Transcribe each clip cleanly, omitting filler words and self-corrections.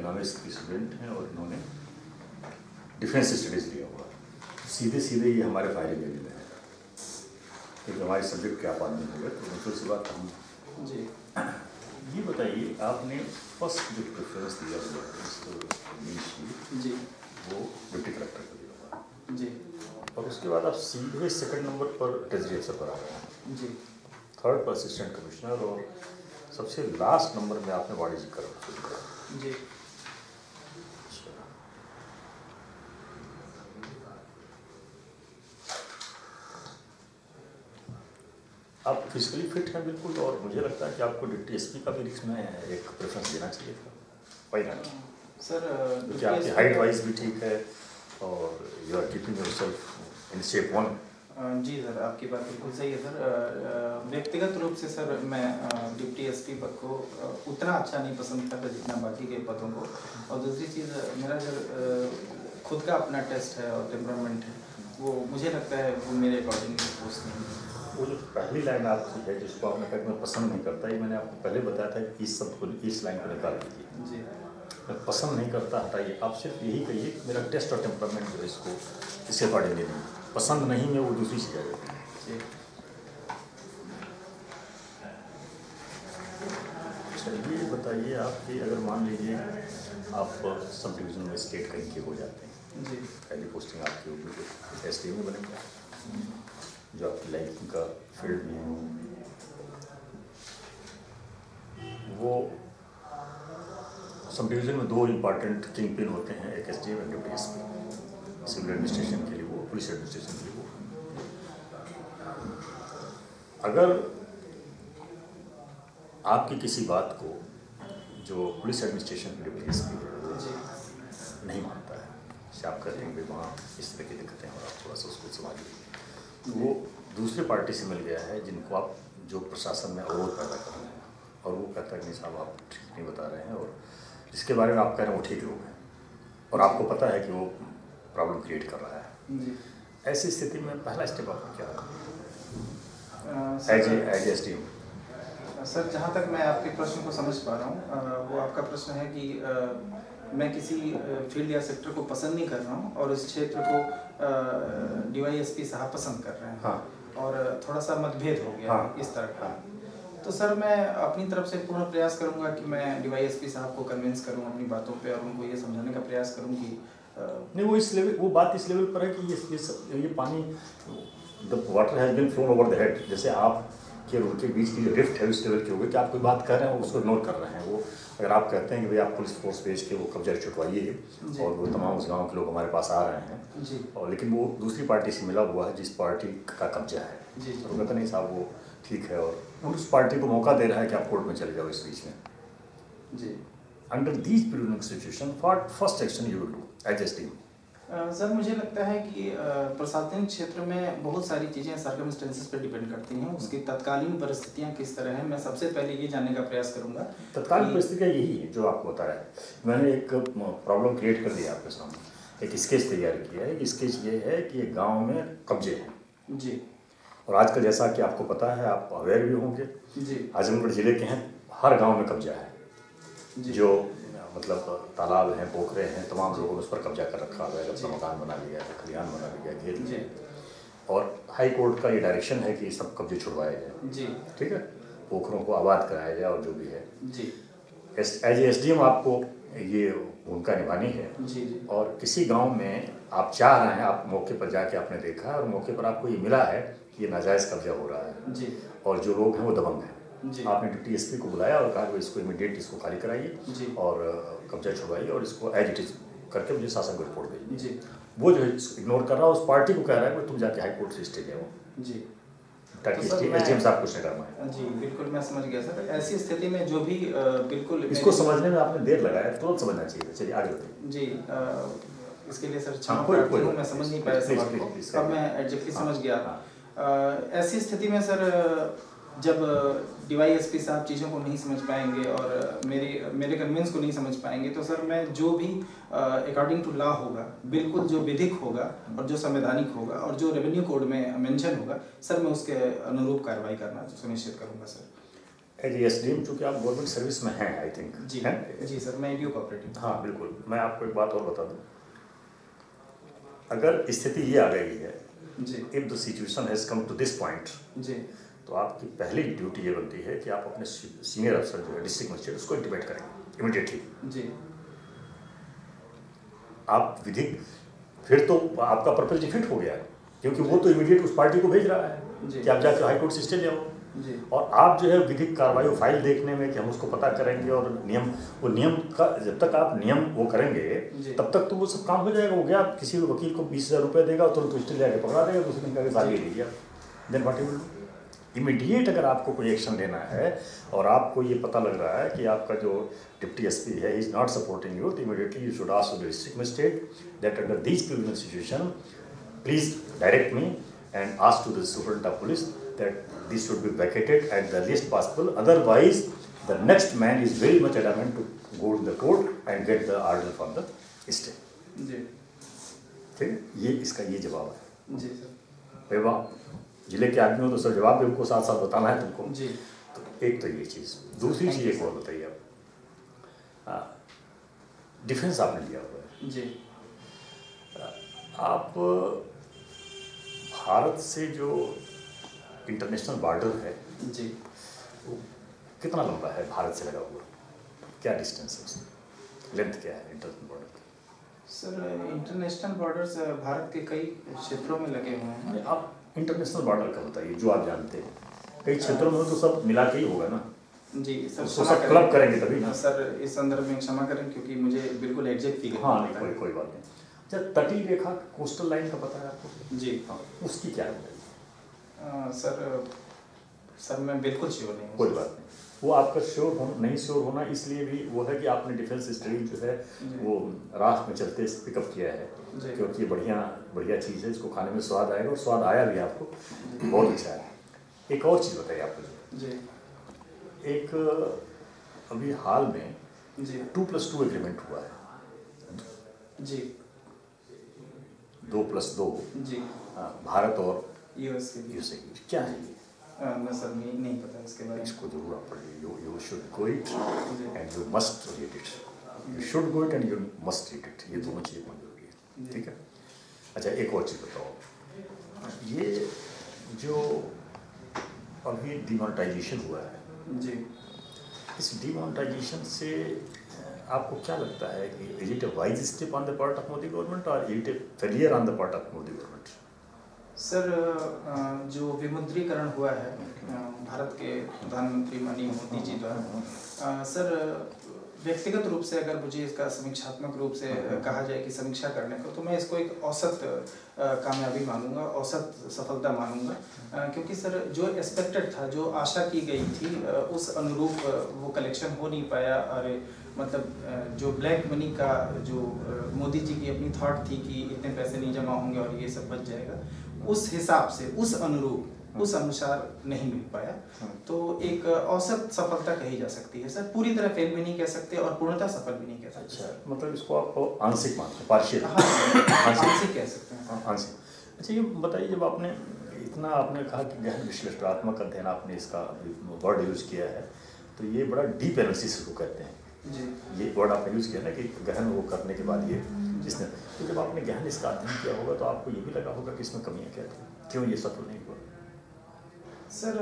Economics की student हैं और इन्होंने डिफेंस स्टडीज़ लिया हुआ है। सीधे सीधे ये हमारे फायरिंग एरिया में है, क्योंकि हमारे सब्जेक्ट के आप आदमी हो गए तो मुझे सी बात हम जी। ये बताइए, आपने फर्स्ट जो प्रेफरेंस दिया हुआ है जी वो डिप्टी कलेक्टर को दिया हुआ है जी, और उसके बाद आप सीधे सेकंड नंबर पर ट्रेजरी अफसर पर आ रहे हैं, जी थर्ड पर असिस्टेंट कमिश्नर और सबसे लास्ट नंबर में आपने वाणिज्य कर रखा है। जी। आप फिजिकली फिट हैं बिल्कुल, और मुझे लगता है कि आपको डिप्टी एसपी का भी इसमें एक प्रेफरेंस देना चाहिए था। Why not sir? क्योंकि आपकी हाइट वाइज भी ठीक है और you are keeping yourself in shape one. जी सर, आपकी बात बिल्कुल सही है सर। व्यक्तिगत रूप से सर मैं डिप्टी एसपी पद को उतना अच्छा नहीं पसंद करता जितना बाकी के पदों को। और दूसरी चीज़, मेरा जो खुद का अपना टेस्ट है और टेम्परामेंट है, वो मुझे लगता है वो मेरे अकॉर्डिंग पोस्ट नहीं है। वो जो पहली लाइन आपकी है जिसको आपने कहा मैं पसंद नहीं करता, ये मैंने आपको पहले बताया था कि इस सब को, इस लाइन को निकाल दीजिए। जी। मैं पसंद नहीं करता हटाइए, आप सिर्फ यही कहिए कि मेरा टेस्ट और टेम्परामेंट जो है इसको इससे अकॉर्डिंगली नहीं, पसंद नहीं है वो दूसरी चीज़ आ जाती है। जी। चलिए बताइए आप कि अगर मान लीजिए आप सब डिवीज़न में स्टेट कहीं के हो जाते हैं जी। पहली पोस्टिंग आपकी होगी तो एस में बनेगा, जो आपकी लाइफ का फील्ड भी है वो सब डिवीज़न में दो इम्पॉर्टेंट किंग पिन होते हैं, एक एस डी एम और deputy S P. Civil administration के लिए वो, पुलिस एडमिनिस्ट्रेशन के लिए वो। अगर आपकी किसी बात को जो पुलिस एडमिनिस्ट्रेशन के डिप्टी एस पी नहीं मानता है, जैसे आप कहते हैं कि वहाँ इस तरह की दिक्कतें हैं और आप थोड़ा सा उसको संभालिए, तो वो दूसरी पार्टी से मिल गया है जिनको आप जो प्रशासन में अवरोध पैदा कर रहे हैं, और वो कहता है कि नहीं साहब आप ठीक नहीं बता रहे हैं, और जिसके बारे में आप कह रहे हैं वो ठीक लोग हैं और आपको पता है कि वो प्रॉब्लम क्रिएट कर रहा है। ऐसी स्थिति में पहला स्टेप आपका क्या है as S T M? Sir, जहाँ तक मैं आपके प्रश्न को समझ पा रहा हूँ, वो आपका प्रश्न है कि मैं किसी फील्ड या सेक्टर को पसंद नहीं कर रहा हूँ और इस क्षेत्र को डीवाईएसपी साहब पसंद कर रहे हैं। हाँ। और थोड़ा सा मतभेद हो गया। हाँ। इस तरह का। तो सर मैं अपनी तरफ से पूर्ण प्रयास करूंगा कि मैं डीवाईएसपी साहब को कन्विंस करूं अपनी बातों पे और उनको ये समझाने का प्रयास करूं कि नहीं, वो इस लेवल, वो बात इस लेवल पर है कि ये पानी, the water has been flown over the head, जैसे आप के उनके बीच की जो रिफ्ट है उस लेवल की हो गई कि आप कोई बात कर रहे हैं उसको इग्नोर कर रहे हैं। वो अगर आप कहते हैं कि भाई आप पुलिस फोर्स भेज के वो कब्जा छुटवाइए और वो तमाम उस गाँव के लोग हमारे पास आ रहे हैं जी, और लेकिन वो दूसरी पार्टी से मिला हुआ है जिस पार्टी का कब्जा है, जी, तो कहते नहीं साहब वो ठीक है, और उस पार्टी को मौका दे रहा है कि आप कोर्ट में चले जाओ इस बीच में। जी। Under these prevailing situation what first action you will do as S team? Sir मुझे लगता है कि प्रशासनिक क्षेत्र में बहुत सारी चीज़ें सर्कमस्टेंसेस पर डिपेंड करती हैं, उसकी तत्कालीन परिस्थितियां किस तरह हैं। मैं सबसे पहले ये जानने का प्रयास करूंगा। तत्कालीन परिस्थितियाँ यही है जो आपको बताया है। मैंने एक प्रॉब्लम क्रिएट कर दिया आपके सामने, एक स्केच तैयार किया है। स्केच ये है कि ये गाँव में कब्जे हैं जी, और आजकल जैसा कि आपको पता है, आप अवेयर भी होंगे, जी, आजमगढ़ जिले के हैं, हर गाँव में कब्जा है, जी, जो मतलब तालाब हैं, पोखरे हैं, तमाम लोगों ने उस पर कब्जा कर रखा हुआ है, अपना मकान बना लिया है, खलिहान बना लिया, घेर लिया, और हाई कोर्ट का ये डायरेक्शन है कि सब कब्जे छुड़वाए जाए। जी, ठीक है, पोखरों को आबाद कराया जाए और जो भी है जी, एज एस डी एम आपको ये भूमिका निभानी है। जी, जी, और किसी गांव में आप चाह रहे हैं, आप मौके पर जाके आपने देखा है और मौके पर आपको ये मिला है कि ये नाजायज़ कब्जा हो रहा है जी, और जो लोग हैं वो दबंग हैं, जी, आपने डिप्टी एसपी को बुलाया और कहा कि इसको इमीडिएट इसको खाली कराइए जी, और कब्जा छुड़वाइए और इसको एज इट इज करके मुझे शासन को रिपोर्ट भेजिए। जी, वो जो है इग्नोर कर रहा है, उस पार्टी को कह रहा है कि तुम जाके हाई कोर्ट से स्टे ले, जी, ताकि तो एस डी एम साहब कुछ नहीं करवाएं। जी, बिल्कुल मैं समझ गया सर। ऐसी स्थिति में जो भी बिल्कुल इसको समझने में आपने देर लगाया, तुरंत समझना चाहिए। चलिए आगे बढ़िए। जी, इसके लिए सर क्षमा कोई प्रार्थी हूँ, मैं समझ नहीं पाया सवाल को। अब मैं एग्जैक्टली समझ गया। ऐसी स्थिति में सर जब डीवाईएसपी साहब चीज़ों को नहीं समझ पाएंगे और मेरे कन्विंस को नहीं समझ पाएंगे, तो सर मैं जो भी अकॉर्डिंग टू लॉ होगा, बिल्कुल जो विधिक होगा और जो संवैधानिक होगा और जो रेवेन्यू कोड में मेंशन होगा, सर मैं उसके अनुरूप कार्रवाई करना सुनिश्चित करूंगा सर। एज SDM चूँकि आप गवर्नमेंट सर्विस में हैं आई थिंक जी हैं? जी सर, मैं EDO कोऑपरेटिव। हाँ बिल्कुल। मैं आपको एक बात और बता दूँ, अगर स्थिति ये आ गई है जी, if the situation has come to this point, जी तो आपकी पहली ड्यूटी ये बनती है कि आप अपने सीनियर अफसर जो है डिस्ट्रिक्ट मजिस्ट्रेट उसको इंटीमेट करेंगे इमीडिएटली। जी आप विधिक फिर तो आपका पर्पज डिफीट हो गया, क्योंकि वो तो इमीडिएट उस पार्टी को भेज रहा है जी कि आप जाकर हाई कोर्ट से स्टे ले आओ, जी और आप जो है विधिक कार्रवाई फाइल देखने में कि हम उसको पता करेंगे और नियम का जब तक आप नियम वो करेंगे तब तक तो वो सब काम हो जाएगा। हो गया, आप किसी वकील को 20,000 रुपये देगा और तुरंत स्टे ले आके पकड़ा देगा, दूसरे दिन का आगे लीजिए। Then what you will do? Immediate अगर आपको कोई एक्शन लेना है और आपको ये पता लग रहा है कि आपका जो डिप्टी SP है इज नॉट सपोर्टिंग यू, तो immediately you should ask the district magistrate that under these privilege situation please direct me and ask to the superintendent of police that this should be vacated at the earliest possible. Otherwise, the next man is very much adamant to go to the court and get the order from the stay. जी ठीक है, ये इसका ये जवाब है। जी sir. भाई वाह, जिले के आदमी हो तो सर जवाब भी उनको साथ साथ बताना है तुमको। जी। तो एक तो ये चीज़, दूसरी चीज़ एक और बताइए आप, डिफेंस आपने लिया हुआ है जी। आप भारत से जो इंटरनेशनल बॉर्डर है जी वो कितना लंबा है भारत से लगा हुआ, क्या डिस्टेंस है उसका, लेंथ क्या है इंटरनेशनल बॉर्डर की? सर इंटरनेशनल बॉर्डर्स भारत के कई क्षेत्रों में लगे हुए हैं। आप इंटरनेशनल बॉर्डर का बताइए जो आप जानते हैं, कई क्षेत्रों में तो सब मिला के ही होगा ना। जी सर, तो सब क्लब करेंगे तभी ना। सर इस संदर्भ में क्षमा करें क्योंकि मुझे बिल्कुल एग्जैक्ट फिगर हाँ नहीं, कोई बात नहीं। जब तटीय रेखा कोस्टल लाइन का पता है आपको? जी हाँ, उसकी क्या है? सर मैं बिल्कुल श्योर नहीं हूँ। कोई बात नहीं, वो आपका नहीं श्योर होना इसलिए भी वो है कि आपने डिफेंस स्टडी जो है वो राह में चलते पिकअप किया है, क्योंकि बढ़िया चीज़ है, इसको खाने में स्वाद आएगा और स्वाद आया भी आपको, बहुत अच्छा है। एक और चीज़ बताइए आपको जी। एक अभी हाल में जी 2+2 एग्रीमेंट हुआ है। जी 2+2 जी भारत और यूएसए क्या है ये? मैं सर नहीं पता इसके बारे में। इसको जरूर आप पढ़िए, you should go it and you must read it, you should go it and you must read it, ये दोनों चीज़ें बहुत जरूरी है। ठीक है, अच्छा एक और चीज़ बताओ, ये जो अभी डिमोनेटाइजेशन हुआ है जी, इस डिमोनेटाइजेशन से आपको क्या लगता है कि is it a wise step on the part of Modi government और is it a failure on the part of Modi government? Sir जो विमुद्रीकरण हुआ है भारत के प्रधानमंत्री माननीय मोदी जी द्वारा, सर व्यक्तिगत रूप से अगर मुझे इसका समीक्षात्मक रूप से कहा जाए कि समीक्षा करने को, तो मैं इसको एक औसत कामयाबी मानूंगा, औसत सफलता मानूंगा, क्योंकि सर जो एक्सपेक्टेड था, जो आशा की गई थी, उस अनुरूप वो कलेक्शन हो नहीं पाया। और मतलब जो ब्लैक मनी का जो मोदी जी की अपनी थॉट थी कि इतने पैसे नहीं जमा होंगे और ये सब बच जाएगा, उस हिसाब से उस अनुरूप उस अनुसार नहीं मिल पाया। तो एक औसत सफलता कही जा सकती है सर, पूरी तरह फेल भी नहीं कह सकते और पूर्णतः सफल भी नहीं कह सकते। अच्छा, मतलब इसको आप आंशिक मानते हैं, पार्शियल? आंशिक कह सकते हैं। आंशिक। अच्छा ये बताइए, जब आपने इतना आपने कहा कि गहन विश्लेषणात्मक अध्ययन आपने इसका वर्ड यूज़ किया है, तो ये बड़ा डीप एनालिसिस को कहते हैं जी, ये वर्ड आपने यूज़ किया ना कि गहन वो करने के बाद ये जिसने, तो जब आपने गहन इसका अध्ययन किया होगा तो आपको ये भी लगा होगा कि इसमें कमियाँ क्या थी, क्यों ये सफल नहीं हुआ? सर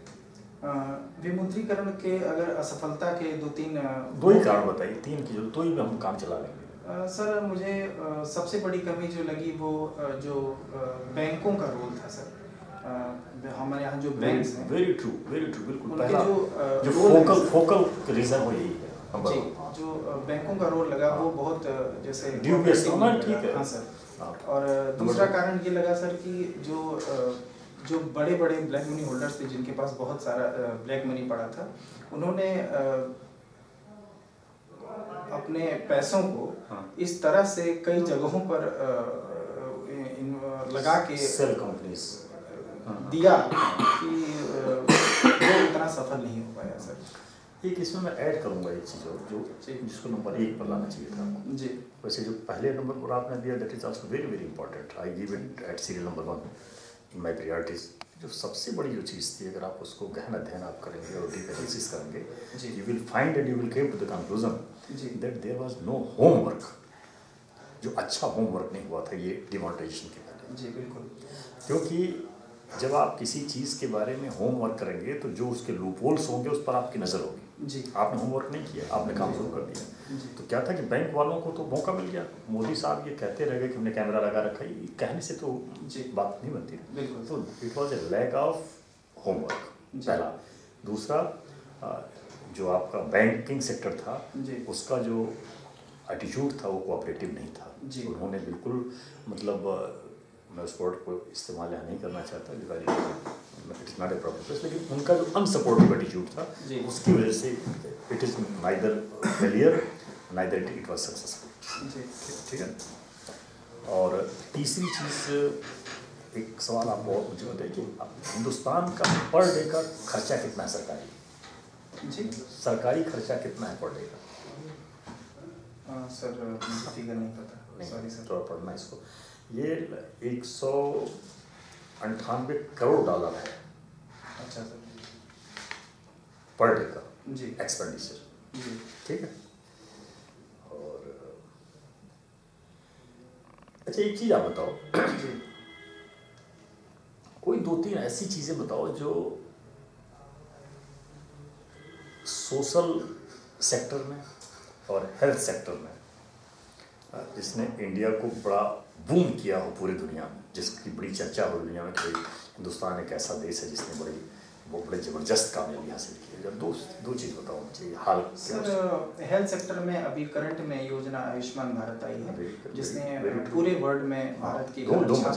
विमुद्रीकरण के अगर असफलता के दो ही कारण बताइए, तीन की जो दो ही में हम काम चला लेंगे। सर मुझे सबसे बड़ी कमी जो लगी वो जो बैंकों का रोल था सर। हमारे यहाँ जो बैंक्स हैं, वेरी ट्रू बिल्कुल, उनके पहला जो फोकल रीजन वो यही है जी, जो बैंकों का रोल लगा वो बहुत जैसे ड्यूबियस होना, ठीक है। हाँ सर। और दूसरा कारण ये लगा सर कि जो बड़े बड़े ब्लैक मनी होल्डर्स थे जिनके पास बहुत सारा ब्लैक मनी पड़ा था, उन्होंने अपने पैसों को इस तरह से कई जगहों पर लगा के सेल कंपनीज दिया कि वो इतना सफल नहीं हो पाया सर। एक इसमें मैं ऐड करूंगा एक चीज़ और जो जिसको नंबर 1 पर लाना चाहिए था आपको जी। वैसे जो पहले नंबर पर आपने दिया that is also very important, I give it at serial number 1, in my priorities जो सबसे बड़ी जो चीज़ थी, अगर आप उसको गहन अध्ययन आप करेंगे और डीप एनालिसिस करेंगे, you will find and you will came to the conclusion that there was no homework. जो अच्छा होमवर्क नहीं हुआ था ये डिमोनेटाइजेशन के पहले। जी बिल्कुल। क्योंकि जब आप किसी चीज़ के बारे में होमवर्क करेंगे तो जो उसके लूपहोल्स होंगे उस पर आपकी नज़र होगी। जी। आपने होमवर्क नहीं किया, आपने काम शुरू कर दिया। तो क्या था कि बैंक वालों को तो मौका मिल गया। मोदी साहब ये कहते रह गए कि हमने कैमरा लगा रखा है, कहने से तो बात नहीं बनती। बिल्कुल। तो it was a lack of homework, पहला। दूसरा, जो आपका बैंकिंग सेक्टर था उसका जो एटीट्यूड था वो कोऑपरेटिव नहीं था। उन्होंने बिल्कुल, मतलब मैं उस वर्ड को इस्तेमाल यहाँ नहीं करना चाहता because it's not a proper, लेकिन उनका जो अनसपोर्टिव एटीट्यूड था उसकी वजह से it is neither failure neither it was successful. ठीक है। और तीसरी चीज़, एक सवाल आप और मुझे बताइए कि हिंदुस्तान का पर डे का खर्चा कितना है सरकारी? जी, सरकारी खर्चा कितना है पर डे का? सर मुझे फिगर नहीं पता, नहीं सर, थोड़ा पढ़ना इसको। ये 198 करोड़ डॉलर है। अच्छा सर। पर डे का जी एक्सपेंडिचर। जी ठीक है। और अच्छा एक चीज़ आप बताओ जी, कोई 2-3 ऐसी चीज़ें बताओ जो सोशल सेक्टर में और हेल्थ सेक्टर में जिसने इंडिया को बड़ा बूम किया हो पूरी दुनिया में, जिसकी बड़ी चर्चा हो दुनिया में कि हिंदुस्तान एक ऐसा देश है जिसने बड़े ज़बरदस्त कामयाबी हासिल की है। जब दो चीज़ बताओ मुझे हाल। सर हेल्थ सेक्टर में अभी करंट में योजना आयुष्मान भारत आई है जिसने पूरे वर्ल्ड में भारत की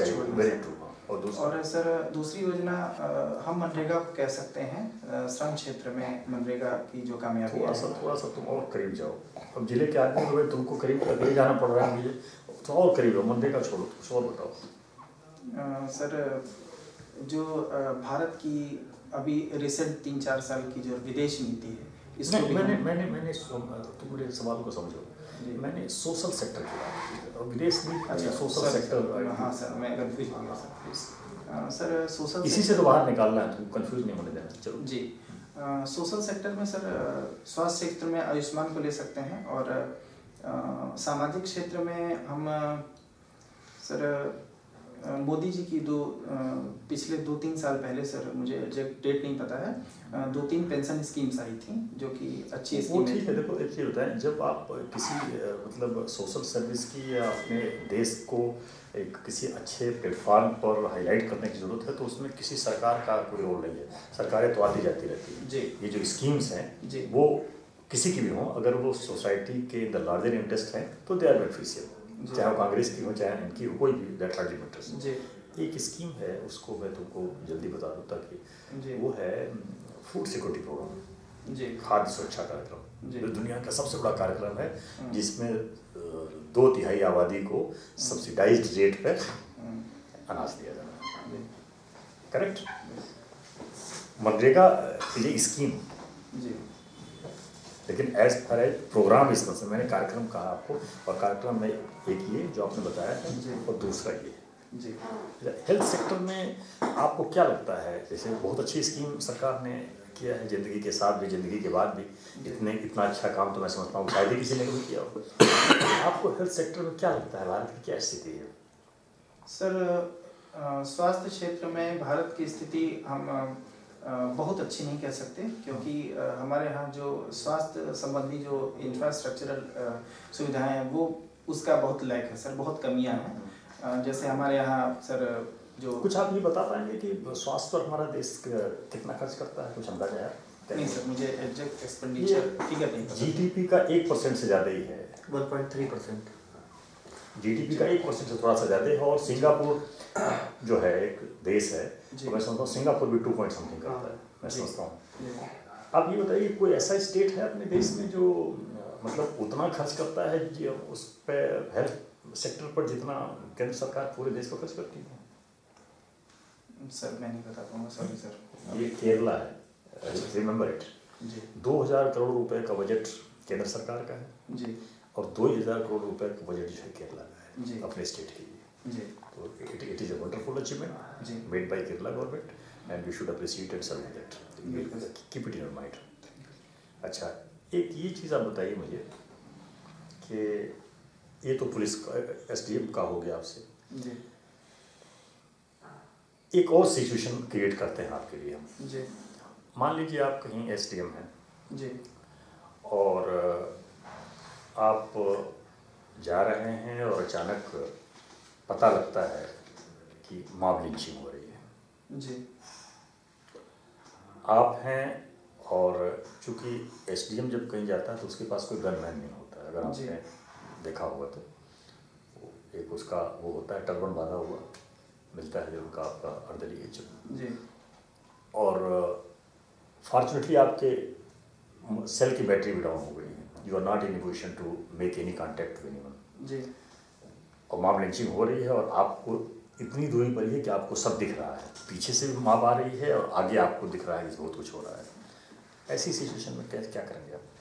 और सर दूसरी योजना हम मनरेगा को कह सकते हैं, श्रम क्षेत्र में मनरेगा की जो कामयाबी है। थोड़ा सा तुम और करीब जाओ। अब जिले के आदमी हो गए, तुमको करीब तक ले जाना पड़ रहा है मुझे, तो और करीब हो, मनरेगा छोड़ो, कुछ और बताओ। सर जो भारत की अभी रिसेंट 3-4 साल की जो विदेश नीति है इसको मैंने तुम मेरे सवाल को समझो, मैंने सोशल सेक्टर की बात की और विदेश नीति। अच्छा, सोशल सेक्टर। हाँ सर, मैं कंफ्यूज हो गया सर। सर सोशल इसी से तो बाहर निकालना है, तुम कंफ्यूज नहीं होने देना। चलो जी। सोशल सेक्टर में सर स्वास्थ्य क्षेत्र में आयुष्मान को ले सकते हैं और सामाजिक क्षेत्र में हम सर मोदी जी की पिछले 2-3 साल पहले, सर मुझे एग्जैक्ट डेट नहीं पता है, 2-3 पेंशन स्कीम्स आई थी जो कि अच्छी स्कीम ठीक है। देखो एक चीज़ होता है, जब आप किसी मतलब सोशल सर्विस की या अपने देश को एक किसी अच्छे प्लेटफॉर्म पर हाईलाइट करने की ज़रूरत है तो उसमें किसी सरकार का कोई रोल नहीं है। सरकारें तो आती जाती रहती हैं जी। ये जो स्कीम्स हैं वो किसी की भी हों, अगर वो सोसाइटी के द लार्जर इंटरेस्ट हैं तो दे आर बेनिफिशियल, चाहे वो कांग्रेस की हो चाहे इनकी हो, कोई भी दैट हार्डली मैटर्स। एक स्कीम है उसको मैं तुमको जल्दी बता दूँ ताकि वो है फूड सिक्योरिटी प्रोग्राम जी, खाद्य सुरक्षा कार्यक्रम, जो दुनिया का सबसे बड़ा कार्यक्रम है जिसमें 2/3 आबादी को सब्सिडाइज्ड रेट पे अनाज दिया जाता है। करेक्ट। मनरेगा ये स्कीम जी, लेकिन as far as program is concern, मैंने कार्यक्रम कहा आपको, और कार्यक्रम में एक ये जो आपने बताया है और दूसरा ये जी। हेल्थ सेक्टर में आपको क्या लगता है, जैसे बहुत अच्छी स्कीम सरकार ने किया है, ज़िंदगी के साथ भी ज़िंदगी के बाद भी इतना अच्छा काम तो मैं समझता हूँ शायद ही किसी ने कभी किया हो। आपको हेल्थ सेक्टर में क्या लगता है, भारत की क्या स्थिति है? सर स्वास्थ्य क्षेत्र में भारत की स्थिति हम बहुत अच्छी नहीं कह सकते, क्योंकि हमारे यहाँ जो स्वास्थ्य संबंधी जो इंफ्रास्ट्रक्चरल सुविधाएं हैं वो उसका बहुत लैक है सर, बहुत कमियां हैं। जैसे हमारे यहाँ सर जो कुछ आप ये बता पाएंगे कि स्वास्थ्य पर हमारा देश कितना खर्च करता है, कुछ अंदाजा है? नहीं सर, मुझे एग्जैक्ट एक्सपेंडिचर फिगर नहीं पता। जीडीपी का 1% से ज़्यादा ही है, 1.3%। जीडीपी का 1% से थोड़ा सा ज़्यादा है। और सिंगापुर जो है एक देश है तो मैं समझता हूँ सिंगापुर भी 2 पॉइंट समथिंग करता है, मैं समझता हूँ। आप ये बताइए कोई ऐसा स्टेट है अपने देश में जो मतलब उतना खर्च करता है जो उस पर हेल्थ सेक्टर पर जितना केंद्र सरकार पूरे देश पर खर्च करती है? सर मैं नहीं बता पाऊँगा, सॉरी सर। ये केरला है, रिमेंबर इट जी। 2000 करोड़ रुपए का बजट केंद्र सरकार का है जी, और 2000 करोड़ रुपए का बजट जो है केरला का है जी, अपने स्टेट के लिए जी। तो it is a wonderful achievement जी। Made by Kerala government and we should appreciate and salute that. Keep it in your mind. अच्छा, एक ये चीज़ आप बताइए मुझे कि ये तो पुलिस का SDM का हो गया आपसे जी। एक और सिचुएशन क्रिएट करते हैं आपके लिए हम। जी। मान लीजिए आप कहीं SDM हैं जी। और आप जा रहे हैं और अचानक पता लगता है कि मॉब लिंचिंग हो रही है। जी। आप हैं और चूंकि SDM जब कहीं जाता है तो उसके पास कोई गनमैन नहीं होता है, अगर आपने देखा होगा तो एक उसका वो होता है टर्बन बांधा हुआ मिलता है जो उनका आपका अर्दली एच। जी। और फॉर्चुनेटली आपके सेल की बैटरी भी डाउन हो गई है, you are not in position to make any contact with anyone. जी। और मॉब लिंचिंग हो रही है और आपको इतनी दूरी पर है कि आपको सब दिख रहा है, पीछे से भी मॉब आ रही है और आगे आपको दिख रहा है कि बहुत कुछ हो रहा है। ऐसी सिचुएशन में क्या करेंगे आप?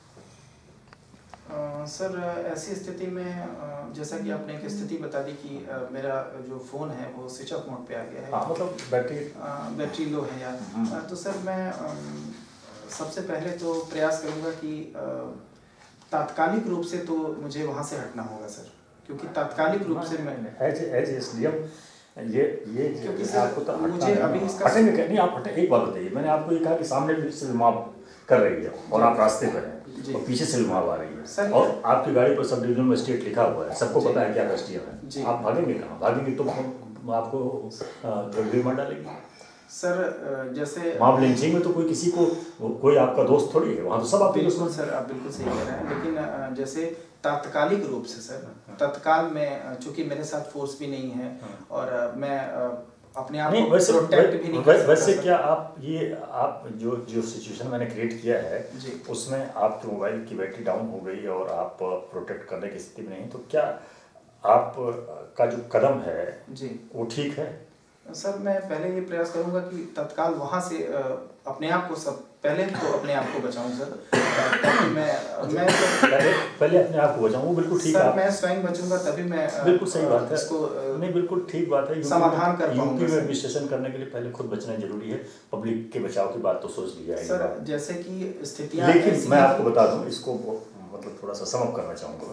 सर ऐसी स्थिति में जैसा कि आपने एक स्थिति बता दी कि मेरा जो फ़ोन है वो स्विच ऑफ मोड पे आ गया है। हाँ, मतलब बैटरी लो है यार। तो सर मैं सबसे पहले तो प्रयास करूँगा कि तात्कालिक रूप से तो मुझे वहाँ से हटना होगा सर, क्योंकि तात्कालिक रूप से मैं एज SDM ये क्योंकि आपको तो मुझे अभी इसका हटेंगे नहीं, आप हटें। एक बात बताइए, मैंने आपको ये कहा कि सामने से भी मॉब कर रही है और आप रास्ते पर हैं और पीछे से भी मॉब आ रही है और आपकी गाड़ी पर सब डिवीजन मजिस्ट्रेट लिखा हुआ है, सबको पता है कि आप SDM है, आप भागेंगे कहाँ? भागेंगे तो आपको गंभीर मार डालेंगे। सर जैसे मॉब लिंचिंग में तो कोई किसी को कोई आपका दोस्त थोड़ी है, वहाँ तो सब आपके बिल्कुल सर, आप बिल्कुल सही कह रहे हैं, लेकिन जैसे तात्कालिक रूप से सर तत्काल में चूंकि मेरे साथ फोर्स भी नहीं है और मैं अपने आप को प्रोटेक्ट भी नहीं कर सकता। वैसे क्या आप जो सिचुएशन मैंने क्रिएट किया है उसमें आपके मोबाइल की बैटरी डाउन हो गई और आप प्रोटेक्ट करने की स्थिति में नहीं, तो क्या आप का जो कदम है जी वो ठीक है? सर मैं पहले ये प्रयास करूंगा कि तत्काल वहाँ से अपने आप को पहले तो अपने आप को बचाऊं सर, ताकि मैं पहले अपने आप को बचाऊं, वो बिल्कुल ठीक है। सर मैं स्वयं बचूंगा तभी मैं बिल्कुल सही बात है, इसको नहीं बिल्कुल ठीक बात है, समाधान कर पाऊंगा। यूपी में एडमिनिस्ट्रेशन करने के लिए पहले खुद बचना जरूरी है, पब्लिक के बचाव की बात तो सोच लिया है सर, जैसे कि स्थितियां, लेकिन मैं आपको बता दूं, इसको मतलब थोड़ा सा समअप करना चाहूँगा।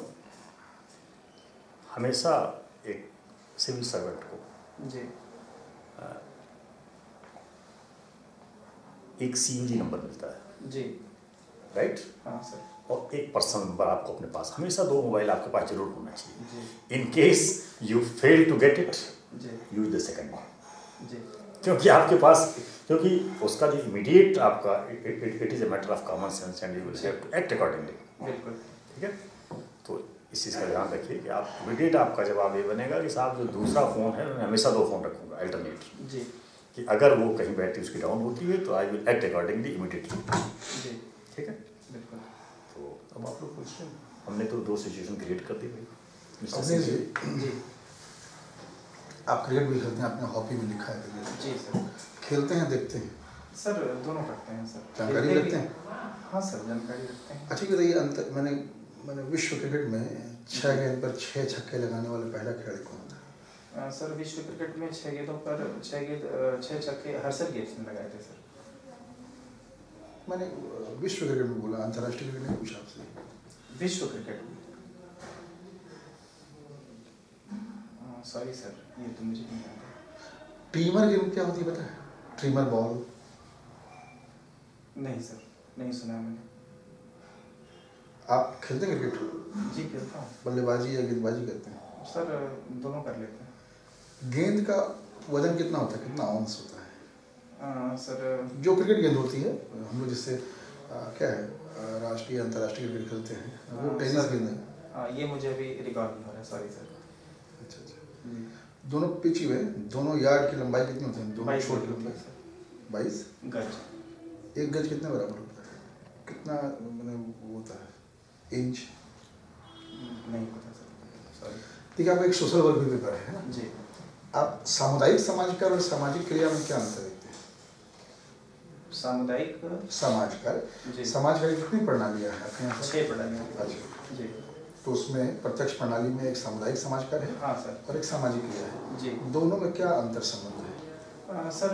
हमेशा एक सिविल सर्वेंट को जी एक CUG नंबर मिलता है जी, राइट? हाँ सर, और एक पर्सनल नंबर आपको अपने पास, हमेशा 2 मोबाइल आपके पास जरूर होना चाहिए। In case you fail to get it, use the second one, क्योंकि आपके पास, क्योंकि उसका जो इमीडिएट आपका it is a matter of common sense and you will have to act accordingly. बिल्कुल ठीक है, तो इस चीज़ का ध्यान रखिए कि आप इमीडिएट आपका जवाब ये बनेगा कि साहब जो दूसरा फ़ोन है मैं हमेशा 2 फ़ोन रखूँगा अल्टरनेट जी, कि अगर वो कहीं बैटरी उसकी डाउन होती है तो I will act accordingly immediately. जी ठीक है, बिल्कुल। तो अब आप लोग पूछिए, हमने तो 2 सिचुएशन क्रिएट कर दी भाई। जी आप क्रिकेट भी खेलते हैं, आपने हॉकी में लिखा है क्रिकेट? जी सर। खेलते हैं, देखते हैं? सर दोनों करते हैं सर। जानकारी रखते हैं? हाँ सर, जानकारी रखते हैं। अच्छा बताइए, मैंने विश्व क्रिकेट में 6 गेंद पर 6 छक्के लगाने वाला पहला खिलाड़ी कौन था? सर विश्व क्रिकेट में 6 गेंदों पर 6 छक्के हर्षल गेट्स ने लगाए थे सर। मैंने विश्व क्रिकेट में बोला, अंतर्राष्ट्रीय क्रिकेट में पूछा आपसे। विश्व क्रिकेट में सॉरी सर, ये तो मुझे नहीं आता। ट्रीमर गेम क्या होती है पता है? Trimmer ball? नहीं सर, नहीं सुना मैंने। आप खेलते हैं क्रिकेट? जी खेलता हूँ। बल्लेबाजी या गेंदबाजी करते हैं? सर दोनों कर लेते हैं। गेंद का वजन कितना होता है, कितना औंस होता है? सर जो क्रिकेट गेंद होती है, हम लोग जिससे क्या है राष्ट्रीय अंतर्राष्ट्रीय क्रिकेट खेलते हैं, वो टेनिस गेंद है। ये मुझे अभी रिकॉर्ड नहीं हो रहा है, सॉरी सर। अच्छा दोनों पिच हुए, दोनों यार्ड की लंबाई कितनी होती है? दोनों छोटी लंबाई 22 गज। 1 गज कितने बराबर होता है? कितना मैंने वो होता है इंच? नहीं पता सर, सॉरी। ठीक है, आपका एक सोशल वर्क भी पेपर है ना जी। आप सामुदायिक समाज कार्य और सामाजिक क्रिया में क्या अंतर देखते हैं? सामुदायिक समाज कार्य, समाज कार्य कितनी प्रणालियाँ हैं आपके यहाँ? 6 प्रणालियाँ। अच्छा जी। तो उसमें प्रत्यक्ष प्रणाली में एक सामुदायिक समाज कार्य है। हाँ सर। और एक सामाजिक क्रिया है जी। दोनों में क्या अंतर संबंध है? सर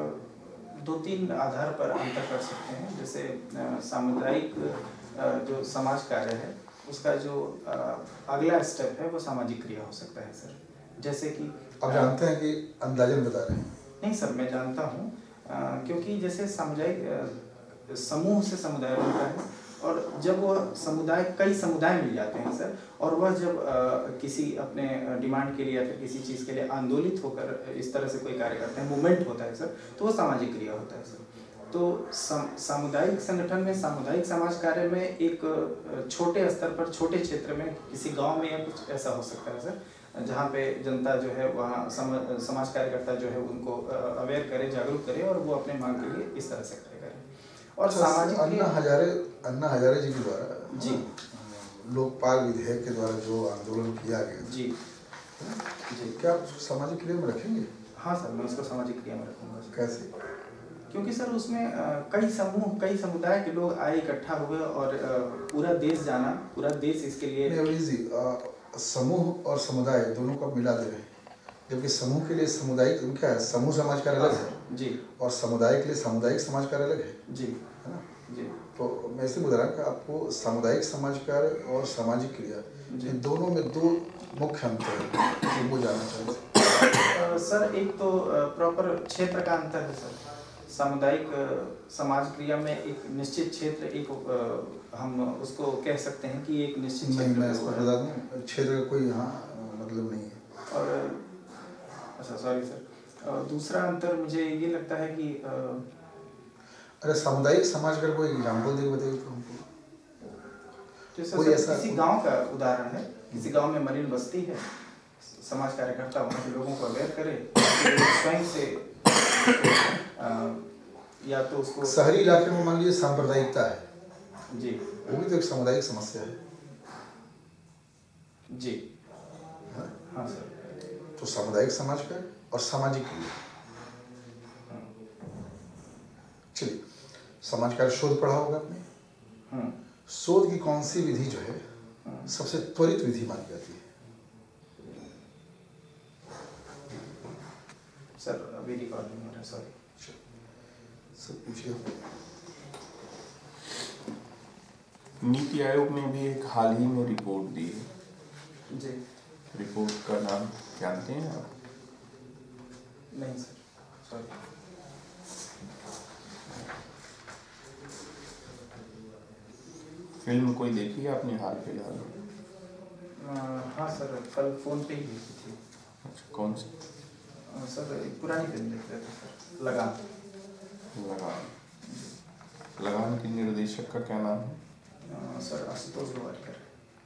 2-3 आधार पर अंतर कर सकते हैं। जैसे सामुदायिक जो समाज कार्य है उसका जो अगला स्टेप है वो सामाजिक क्रिया हो सकता है सर। जैसे कि आप जानते हैं कि अंदाजन बता रहे हैं? नहीं सर, मैं जानता हूँ क्योंकि जैसे सामुदायिक समूह से समुदाय बनता है और जब वह समुदाय कई समुदाय मिल जाते हैं सर, और वह जब किसी अपने डिमांड के लिए या फिर किसी चीज़ के लिए आंदोलित होकर इस तरह से कोई कार्य करते हैं, मूवमेंट होता है सर, तो वो सामाजिक क्रिया होता है सर। तो सामुदायिक संगठन में, सामुदायिक समाज कार्य में एक छोटे स्तर पर, छोटे क्षेत्र में, किसी गांव में या कुछ ऐसा हो सकता है सर, जहाँ पे जनता जो है वहाँ समाज कार्यकर्ता जो है उनको अवेयर करे, जागरूक करे और वो अपने मांग के लिए इस तरह से कार्य करें। और सामाजिक अन्ना हजारे जी के द्वारा जी लोकपाल विधेयक के द्वारा जो आंदोलन किया गया जी जी, क्या आप सामाजिक क्रिया में रखेंगे? हाँ सर, मैं उसको सामाजिक क्रिया में रखूँगा। कैसे? क्योंकि सर उसमें कई समूह, कई समुदाय के लोग आए, इकट्ठा हुए और पूरा देश जाना, पूरा देश इसके लिए समूह और समुदाय दोनों को मिला दे रहे हैं, जबकि समूह के लिए सामुदायिक क्या है, समूह समाज कार्य अलग है जी, और समुदाय के लिए सामुदायिक समाज कार्य अलग है जी, है ना जी। तो मैं इसलिए बता रहा हूँ कि आपको सामुदायिक समाज कार्य और सामाजिक क्रिया इन दोनों में दो मुख्य अंतर है, वो जानना चाहिए। सर एक तो प्रॉपर क्षेत्र का अंतर है सर। सामुदायिक समाज क्रिया में एक निश्चित क्षेत्र, एक हम उसको कह सकते हैं कि एक निश्चित क्षेत्र, मैं इसको बता दूं, क्षेत्र का कोई यहाँ मतलब नहीं है। और अच्छा सॉरी सर, दूसरा अंतर मुझे ये लगता है कि अरे सामुदायिक समाज का कोई एग्जाम्पल दे बताइए तो हमको। कोई ऐसा किसी गांव का उदाहरण है, किसी गांव में मलिन बस्ती है, समाज कार्यकर्ता वहाँ के लोगों को अवेयर करे, स्वयं से या तो उसको शहरी इलाके में मान लीजिए सांप्रदायिकता है जी, वो भी तो एक सामुदायिक समस्या है जी। हाँ सर। तो सामुदायिक समाज का और सामाजिक क्रिया, चलिए समाज का शोध पढ़ा होगा आपने, शोध की कौन सी विधि जो है सबसे त्वरित विधि मानी जाती है? सर अभी रिकॉर्ड नहीं हो रहा, सॉरी सर पूछिए। नीति आयोग ने भी एक हाल ही में रिपोर्ट दी है जी। रिपोर्ट का नाम जानते हैं आप? नहीं सर, सॉरी। फिल्म कोई देखी है आपने हाल फिलहाल में? हाँ सर, कल फोन पे ही देखी थी। अच्छा, कौन सी? सर एक पुरानी फिल्म देख रहे थे सर, लगान। लगान के निर्देशक का क्या नाम है? सर आशुतोष गोवारिकर।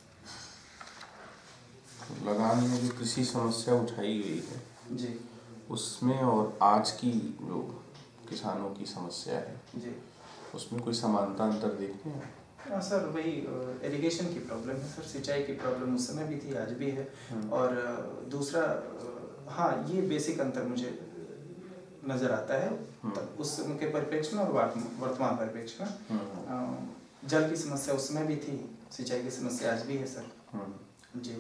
लगान में जो कृषि समस्या उठाई गई है जी, उसमें और आज की जो किसानों की समस्या है जी, उसमें कोई समानता अंतर देखते हैं? सर वही इरिगेशन की प्रॉब्लम है सर, सिंचाई की प्रॉब्लम उस समय भी थी, आज भी है। और दूसरा हाँ, ये बेसिक अंतर मुझे नज़र आता है उस उनके परिप्रेक्ष्य में और वर्तमान परिप्रेक्ष्य में। जल की समस्या उस समय भी थी, सिंचाई की समस्या आज भी है सर। जी।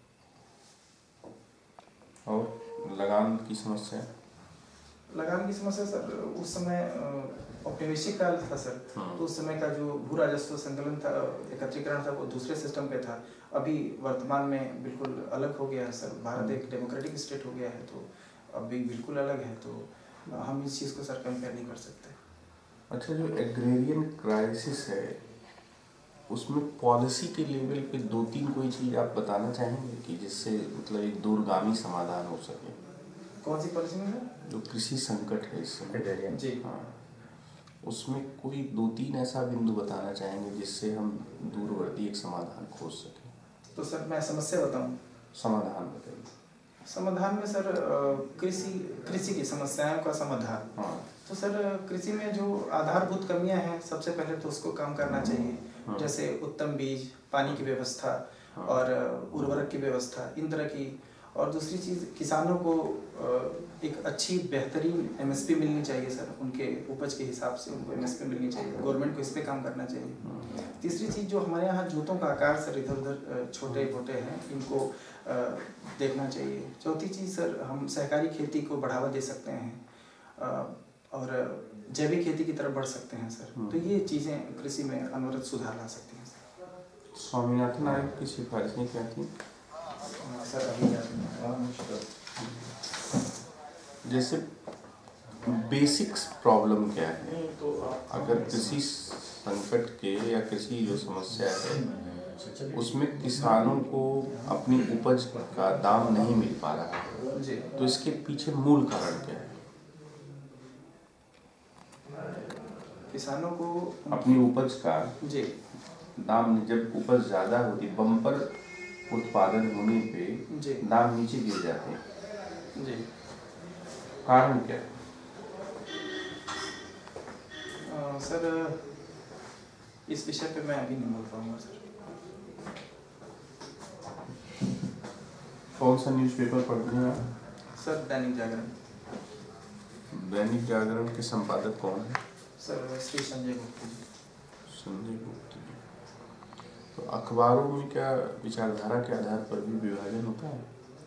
और लगान की समस्या? लगान की समस्या सर उस समय औपनिवेशिक काल था सर, तो उस समय का जो भू राजस्व संकलन था, एकत्रीकरण था, वो दूसरे सिस्टम पे था। अभी वर्तमान में बिल्कुल अलग हो गया है सर, भारत एक डेमोक्रेटिक स्टेट हो गया है, तो अभी बिल्कुल अलग है, तो हम इस चीज़ को सर कंपेयर नहीं कर सकते। अच्छा, जो एग्रेरियन क्राइसिस है उसमें पॉलिसी के लेवल पे 2-3 कोई चीज़ आप बताना चाहेंगे कि जिससे मतलब एक दूरगामी समाधान हो सके? कौन सी पॉलिसी में? जो कृषि संकट है इस समय जी, हाँ, उसमें कोई 2-3 ऐसा बिंदु बताना चाहेंगे जिससे हम दूरवर्ती एक समाधान खोज सकें? तो सर मैं समस्या बताऊं? समाधान बताइए। समाधान में सर कृषि की समस्याओं का समाधान। हाँ। तो सर कृषि में जो आधारभूत कमियां हैं, सबसे पहले तो उसको काम करना चाहिए। जैसे उत्तम बीज, पानी की व्यवस्था और उर्वरक की व्यवस्था, इन तरह की। और दूसरी चीज़ किसानों को एक अच्छी बेहतरीन MSP मिलनी चाहिए सर, उनके उपज के हिसाब से उनको MSP मिलनी चाहिए, गवर्नमेंट को इस पे काम करना चाहिए। तीसरी चीज़ जो हमारे यहाँ जूतों का आकार सर इधर उधर छोटे मोटे हैं, इनको देखना चाहिए। चौथी चीज़ सर, हम सहकारी खेती को बढ़ावा दे सकते हैं और जैविक खेती की तरफ बढ़ सकते हैं सर। तो ये चीज़ें कृषि में अनवरत सुधार ला सकती हैं सर। स्वामीनाथन आयोग की सिफारिशें क्या थी सर? अभी जैसे बेसिक्स प्रॉब्लम क्या है, अगर कृषि संकट के या कृषि जो समस्या है उसमें किसानों को अपनी उपज का दाम नहीं मिल पा रहा है, तो इसके पीछे मूल कारण क्या है? किसानों को अपनी उपज का जी दाम, जब उपज ज़्यादा होती, बम्पर उत्पादन होने पे जी दाम नीचे गिर जाते हैं, जी, कारण क्या है? सर इस विषय पे मैं अभी नहीं बोल पाऊंगा सर। कौन सा न्यूज़पेपर पढ़ते हैं आप? सर दैनिक जागरण। दैनिक जागरण के संपादक कौन है? सर श्री संजय गुप्ता जी। संजय गुप्ता जी। तो अखबारों में क्या विचारधारा के आधार पर भी विभाजन होता है?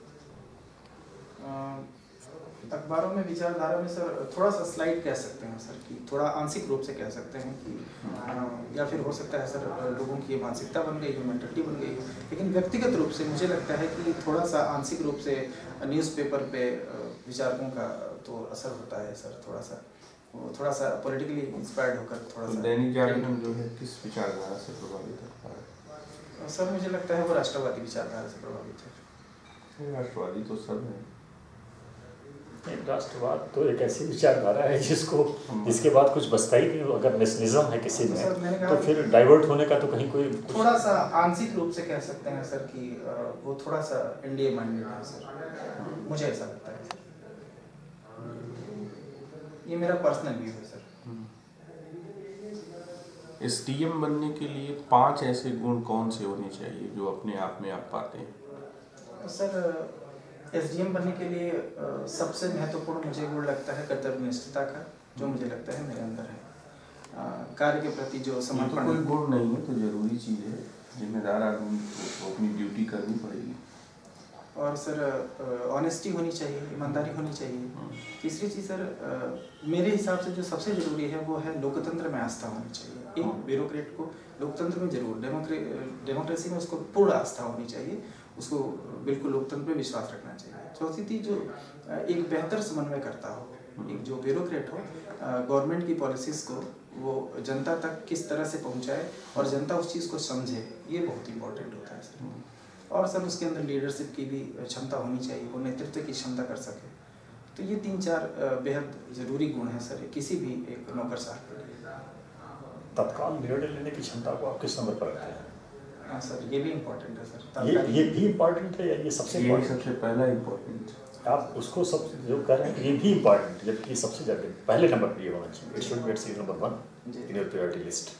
अखबारों में विचारधारा में सर थोड़ा सा स्लाइड कह सकते हैं सर, कि थोड़ा आंशिक रूप से कह सकते हैं कि या फिर हो सकता है सर लोगों की मानसिकता बन गई हो, मेंटालिटी बन गई हो, लेकिन व्यक्तिगत रूप से मुझे लगता है कि थोड़ा सा आंशिक रूप से न्यूज़पेपर पे विचारकों का तो असर होता है सर, थोड़ा सा पॉलिटिकली इंस्पायर्ड होकर थोड़ा सा। दैनिक जागरण जो है किस विचारधारा से प्रभावित होता है? सर मुझे लगता है वो राष्ट्रवादी विचारधारा से प्रभावित है। राष्ट्रवादी तो सब है। राष्ट्रवाद तो एक ऐसी विचारधारा है जिसके बाद कुछ बचता ही नहीं। अगर नेशनलिज्म है किसी में तो फिर डाइवर्ट होने का तो कहीं कोई थोड़ा सा आंशिक रूप से कह सकते हैं सर कि वो थोड़ा सा इंडिया माइंडेड है सर, मुझे ऐसा लगता है सर। ये मेरा पर्सनल व्यू है सर। SDM बनने के लिए 5 ऐसे गुण कौन से होने चाहिए जो अपने आप में आप पाते हैं? सर SDM बनने के लिए सबसे महत्वपूर्ण मुझे गुण लगता है कर्तव्यनिष्ठता का, जो मुझे लगता है मेरे अंदर है। कार्य के प्रति जो समर्पण। कोई गुण नहीं है तो जरूरी चीज़ है, जिम्मेदार आदमी को अपनी ड्यूटी करनी पड़ेगी। और सर ऑनेस्टी होनी चाहिए, ईमानदारी होनी चाहिए। तीसरी चीज़ सर मेरे हिसाब से जो सबसे ज़रूरी है वो है लोकतंत्र में आस्था होनी चाहिए। एक ब्यूरोक्रेट को लोकतंत्र में जरूर, डेमोक्रेसी में उसको पूर्ण आस्था होनी चाहिए, उसको बिल्कुल लोकतंत्र में विश्वास रखना चाहिए। चौथी चीज़ जो एक बेहतर समन्वय करता हो, एक जो ब्यूरोक्रेट हो, गवर्नमेंट की पॉलिसीज़ को वो जनता तक किस तरह से पहुंचाए और जनता उस चीज़ को समझे, ये बहुत इंपॉर्टेंट होता है सर। और सर उसके अंदर लीडरशिप की भी क्षमता होनी चाहिए, वो नेतृत्व की क्षमता कर सके। तो ये 3-4 बेहद ज़रूरी गुण हैं सर किसी भी एक नौकरशाह के लिए। तत्काल निर्णय लेने की क्षमता को आप किस नंबर पर रखते हैं? हाँ सर, ये भी इम्पोर्टेंट है सर। ये भी इम्पोर्टेंट है या ये सबसे पहला इम्पोर्टेंट? आप उसको सब जो कर रहे हैं ये भी इम्पोर्टेंट, जबकि सबसे ज़्यादा पहले नंबर पर ये होना चाहिए। It should be at number 1 in your priority list.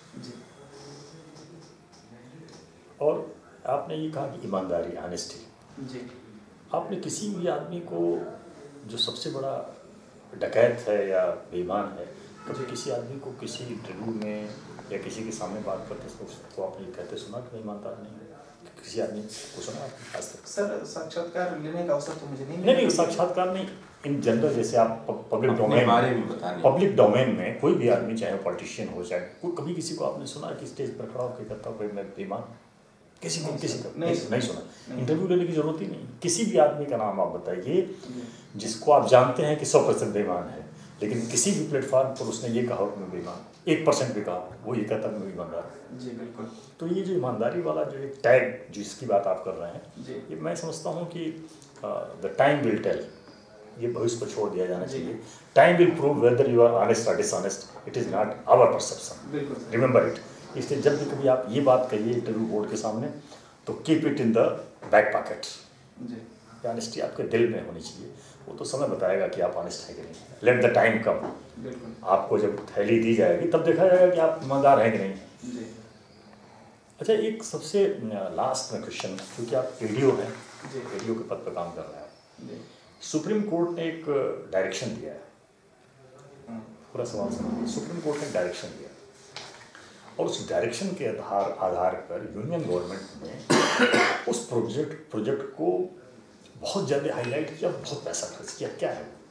और आपने ये कहा कि ईमानदारी, ऑनेस्टी जी। आपने किसी भी आदमी को जो सबसे बड़ा डकैत है या बेईमान है, कभी किसी आदमी को किसी इंटरव्यू में या किसी के सामने बात करते तो आपने कहते सुना कि ईमानदार नहीं है? किसी आदमी को सुना आपने आज तक? सर साक्षात्कार लेने का अवसर तो मुझे नहीं साक्षात्कार नहीं, इन जनरल जैसे आप पब्लिक डोमेन में कोई भी आदमी, चाहे पॉलिटिशियन हो चाहे कोई, कभी किसी को आपने सुना कि स्टेज पर खड़ा होकर कहता भाई मैं बेईमान? किसी को नहीं सुना। इंटरव्यू लेने की जरूरत ही नहीं। किसी भी आदमी का नाम आप बताइए जिसको आप जानते हैं कि 100% बेईमान है, लेकिन किसी भी प्लेटफॉर्म पर उसने ये कहा कि मैं बेईमान, 1% भी कहा, वो ये कहता मैं ईमानदार। जी बिल्कुल। तो ये जो ईमानदारी वाला जो एक टैग जिसकी बात आप कर रहे हैं, ये मैं समझता हूँ कि द टाइम विल टेल, ये भविष्य पर छोड़ दिया जाना चाहिए। Time will prove whether you are honest और dishonest, it is not our perception, remember it. इसलिए जब भी कभी आप ये बात कहिए इंटरव्यू बोर्ड के सामने तो keep it in the back pocket. Honesty आपके दिल में होनी चाहिए, वो तो समय बताएगा कि आप ऑनेस्ट है कि नहीं। लेट द टाइम कम, आपको जब थैली दी जाएगी तब देखा जाएगा कि आप ईमानदार हैं कि नहीं। अच्छा, एक सबसे लास्ट में क्वेश्चन, क्योंकि आप एडीओ हैं एडीओ के पद पर काम कर रहा है। सुप्रीम कोर्ट ने एक डायरेक्शन दिया है, पूरा सवाल समझिए। सुप्रीम कोर्ट ने डायरेक्शन दिया और उस डायरेक्शन के आधार पर यूनियन गवर्नमेंट ने उस प्रोजेक्ट को बहुत ज़्यादा हाईलाइट किया, बहुत पैसा खर्च किया। क्या है वो?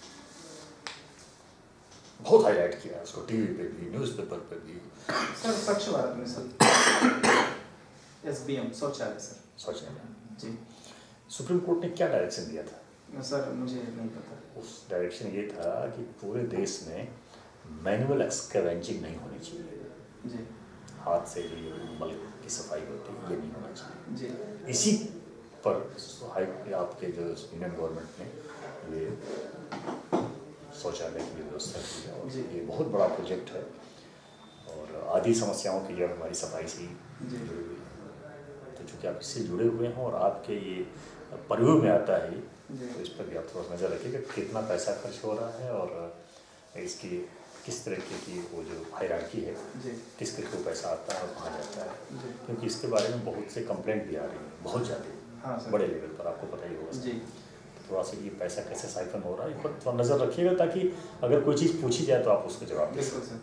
बहुत हाईलाइट किया उसको, टीवी पे भी, न्यूज़पेपर पे भी। Sir Swachh Bharat mission, SBM शौचालय सर, शौचालय जी। सुप्रीम कोर्ट ने क्या डायरेक्शन दिया था? सर मुझे नहीं पता। उस डायरेक्शन ये था कि पूरे देश में मैनुअल एक्सकैवेंजिंग नहीं होनी चाहिए जी। हाथ से ही मल की सफाई होती है, ये नहीं होना चाहिए जी। इसी पर आपके जो यूनियन गवर्नमेंट ने ये शौचालय की व्यवस्था की है और ये बहुत बड़ा प्रोजेक्ट है और आधी समस्याओं की जड़ हमारी सफाई से ही जुड़ी हुई है। तो चूँकि आप इससे जुड़े हुए हैं और आपके ये परिव्यू में आता है, तो इस पर भी आप थोड़ा नज़र रखिएगा कितना पैसा खर्च हो रहा है और इसकी किस तरीके की वो जो हायरार्की है, किस किस को पैसा आता है और कहाँ जाता है, क्योंकि इसके बारे में बहुत से कंप्लेंट भी आ रही हैं, बहुत ज़्यादा बड़े लेवल पर, आपको पता ही होगा। तो थोड़ा सा ये पैसा कैसे साइफन हो रहा है इस पर थोड़ा नज़र रखिएगा ताकि अगर कोई चीज़ पूछी जाए तो आप उसको जवाब दे सकते।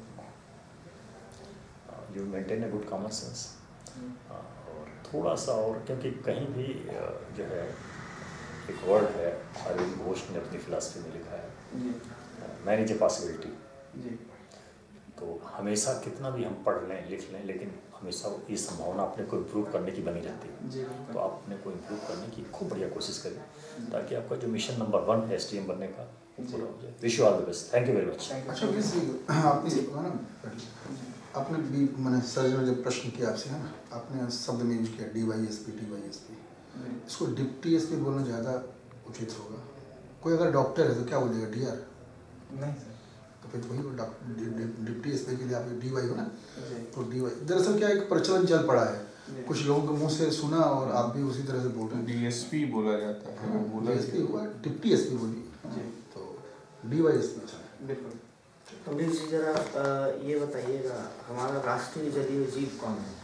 You maintain a good common sense और थोड़ा सा और, क्योंकि कहीं भी जो है एक वर्ड है अरविंद घोष ने अपनी फिलॉसफी में लिखा है, मैनेज ए पॉसिबिलिटी। तो हमेशा कितना भी हम पढ़ लें लिख लें, लेकिन हमेशा ये संभावना अपने को इम्प्रूव करने की बनी रहती है। तो आप अपने को इम्प्रूव करने की खूब बढ़िया कोशिश करें ताकि आपका जो मिशन नंबर 1 है STM बनने का पूरा हो जाए। Wish you all the best. Thank you very much. अच्छा, आपने भी मैंने सर ने जब प्रश्न किया आपसे, है ना, आपने शब्द में यूज किया DYSP। इसको डिप्टी SP बोलना ज़्यादा उचित होगा। कोई अगर डॉक्टर है तो क्या बोलेगा, DR? नहीं सर। तो फिर वही डिप्टी SP के लिए आप DY हो ना, तो DY दरअसल क्या एक प्रचलन चल पड़ा है, कुछ लोगों के मुंह से सुना और आप भी उसी तरह से बोल रहे हैं। DSP बोला जाता है, वो बोला DSP हुआ, डिप्टी SP बोलिए, तो DYSP। बिल्कुल। अमरीश जी जरा ये बताइएगा, हमारा राष्ट्रीय जलीय जीव कौन है?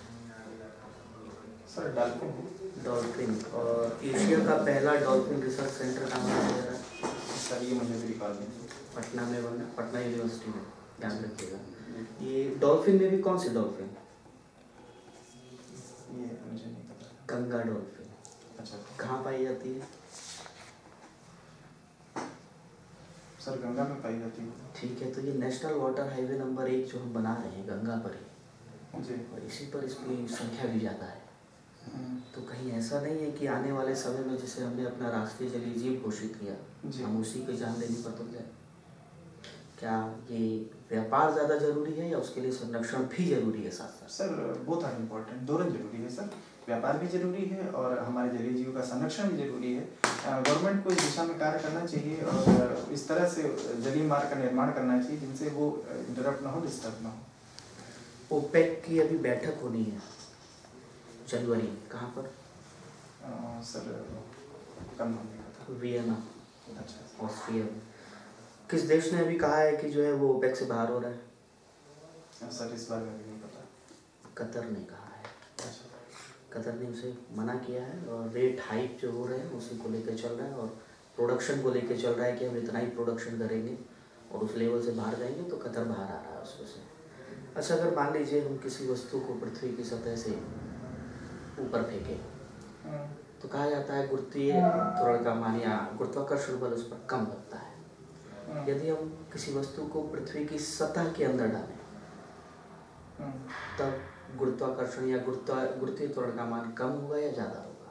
Sir dolphin. और एशिया का पहला डॉल्फिन रिसर्च सेंटर कहाँ बनाया जा रहा है? सर ये मुझे भी रिकॉर्ड नहीं। पटना में बना, पटना यूनिवर्सिटी में, ध्यान रखिएगा। ये डॉल्फिन में भी कौन सी डॉल्फिन? ये मुझे नहीं पता। गंगा डॉल्फिन। अच्छा। कहाँ पाई जाती है? सर गंगा में पाई जाती है। ठीक है, तो ये नेशनल वाटर हाईवे नंबर 1 जो हम बना रहे हैं गंगा पर ही, जी, और इसी पर इसकी संख्या भी ज़्यादा है। तो कहीं ऐसा नहीं है कि आने वाले समय में जैसे हमने अपना राष्ट्रीय जलीय जीव घोषित किया, हम उसी पे जान लेने पर तुल जाए? क्या ये व्यापार ज़्यादा जरूरी है या उसके लिए संरक्षण भी जरूरी है साथ साथ? सर बोथ आर इम्पोर्टेंट, दोनों जरूरी है सर। व्यापार भी जरूरी है और हमारे जलीय जीव का संरक्षण भी जरूरी है। गवर्नमेंट को इस दिशा में कार्य करना चाहिए और इस तरह से जलीय मार्ग का निर्माण करना चाहिए जिनसे वो इंटरप्ट ना हो, डिस्टर्ब ना हो। ओपेक की अभी बैठक होनी है जनवरी, कहाँ पर? सर कम होने का था, वियना, अच्छा, ऑस्ट्रिया में। किस देश ने अभी कहा है कि जो है वो ओपेक से बाहर हो रहा है? सर इस बारे में भी नहीं पता। कतर ने कहा है। कतर ने उसे मना किया है और रेट हाइक जो हो रहे हैं उसी को लेकर चल रहा है और प्रोडक्शन को लेकर चल रहा है कि हम इतना ही प्रोडक्शन करेंगे और उस लेवल से बाहर जाएंगे, तो कतर बाहर आ रहा है उसमें से। अच्छा, अगर मान लीजिए हम किसी वस्तु को पृथ्वी की सतह से ऊपर फेंकें तो कहा जाता है गुरुत्वीय त्वरण का मान या गुरुत्वाकर्षण बल उस पर कम लगता है। यदि हम किसी वस्तु को पृथ्वी की सतह के अंदर डालें तब गुरुत्वाकर्षण या गुरुत्वीय त्वरण का मान कम होगा या ज़्यादा होगा?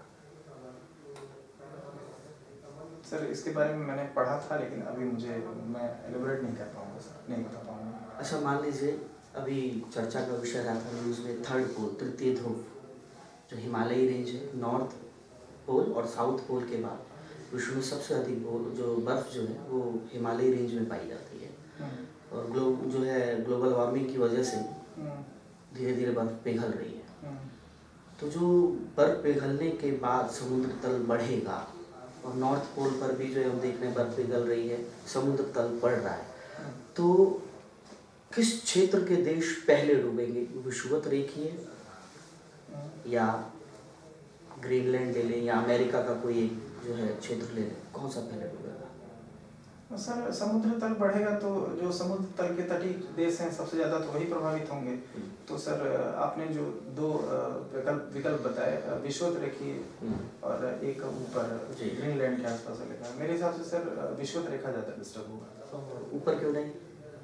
सर इसके बारे में मैंने पढ़ा था लेकिन अभी मैं एलिबरेट नहीं कर पाऊंगा सर, नहीं बता पाऊंगा। अच्छा, मान लीजिए अभी चर्चा का विषय रहा था न्यूज़ में, थर्ड पोल, तृतीय ध्रुव, जो हिमालयी रेंज है, नॉर्थ पोल और साउथ पोल के बाद विश्व में सबसे अधिक जो बर्फ़ जो है वो हिमालयी रेंज में पाई जाती है। और ग्लोबल वार्मिंग की वजह से धीरे धीरे बर्फ़ पिघल रही है। तो जो बर्फ़ पिघलने के बाद समुद्र तल बढ़ेगा और नॉर्थ पोल पर भी जो हम देख रहे हैं बर्फ़ पिघल रही है, समुद्र तल बढ़ रहा है, तो किस क्षेत्र के देश पहले डूबेंगे? विषुवत रेखीय या ग्रीनलैंड ले लें या अमेरिका का कोई एक जो है क्षेत्र ले लें, कौन सा पहले डूबेगा? सर समुद्र तल बढ़ेगा तो जो समुद्र तल के तटीय देश हैं सबसे ज़्यादा तो वही प्रभावित होंगे। तो सर आपने जो दो विकल्प बताए, विषुवत रेखीय और एक ऊपर ग्रीनलैंड के आसपास वाले, मेरे हिसाब से सर विषुवत रेखा ज़्यादा डिस्टर्ब होगा। ऊपर क्यों नहीं?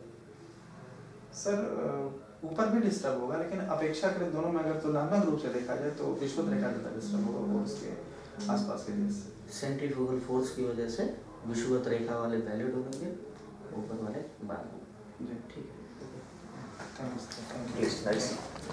सर ऊपर भी डिस्टर्ब होगा, लेकिन अपेक्षाकृत दोनों में अगर तुलनात्मक रूप से देखा जाए तो विषुवत रेखा ज़्यादा डिस्टर्ब होगा वो उसके आसपास के देश। सेंट्रीफ्यूगल फोर्स की वजह से विषुवत रेखा वाले पहले डूबेंगे, ऊपर वाले बाद में। जी ठीक है। Thank you.